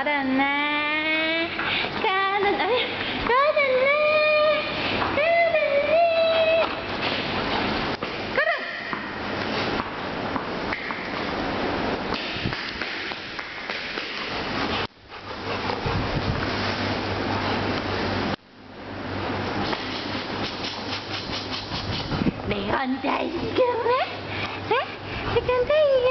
걸었나 가는 아니 걸었나 걸었네 걸어 내 혼자 지금 에? 지금